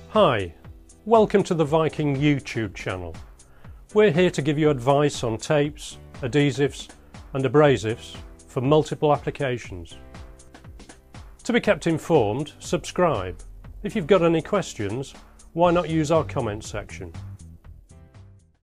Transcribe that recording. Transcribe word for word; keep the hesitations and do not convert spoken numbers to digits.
Hi, welcome to the Viking YouTube channel. We're here to give you advice on tapes, adhesives and abrasives for multiple applications. To be kept informed, subscribe. If you've got any questions, why not use our comment section?